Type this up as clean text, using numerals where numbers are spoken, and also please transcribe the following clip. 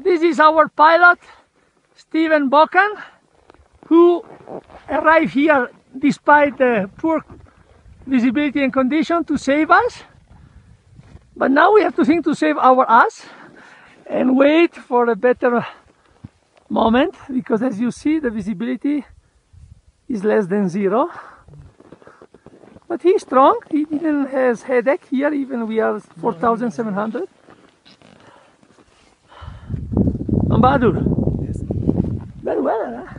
This is our pilot, Stephen Bocan, who arrived here despite the poor visibility and condition to save us. But now we have to think to save our ass and wait for a better moment, because as you see, the visibility is less than zero. But he's strong. He didn't have headache here, even we are 4,700. Ambadur. Yes. Very well, huh?